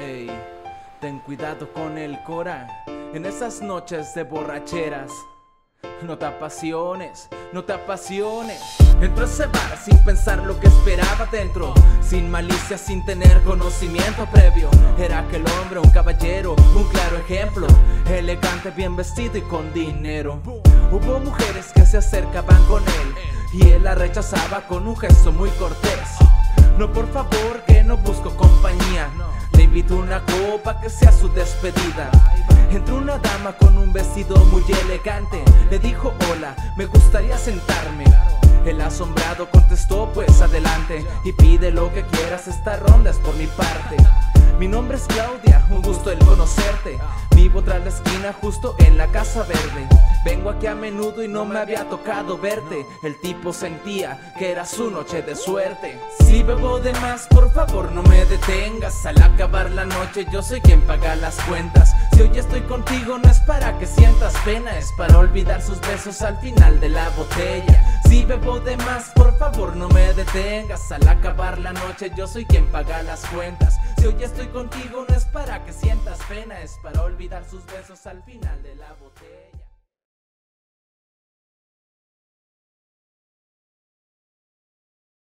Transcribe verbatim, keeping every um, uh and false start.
Ey, ten cuidado con el cora en esas noches de borracheras. No te apasiones, no te apasiones. Entró a ese bar sin pensar lo que esperaba dentro, sin malicia, sin tener conocimiento previo. Era aquel hombre, un caballero, un claro ejemplo, elegante, bien vestido y con dinero. Hubo mujeres que se acercaban con él y él la rechazaba con un gesto muy cortés. No, por favor, que no busco compañía. Le invito una copa que sea su despedida. Entró una dama con un vestido muy elegante. Le dijo hola, me gustaría sentarme. El asombrado contestó pues adelante y pide lo que quieras, esta ronda es por mi parte. Mi nombre es Claudia, un gusto el conocerte. Vivo tras la esquina justo en la Casa Verde. Vengo aquí a menudo y no me había tocado verte. El tipo sentía que era su noche de suerte. Si bebo de más, por favor no me detengas. Al acabar la noche yo soy quien paga las cuentas. Si hoy estoy contigo no es para que sientas pena, es para olvidar sus besos al final de la botella. Si bebo de más, por favor no me detengas. Al acabar la noche yo soy quien paga las cuentas. Si hoy estoy contigo no es para que sientas pena, es para olvidar sus besos al final de la botella.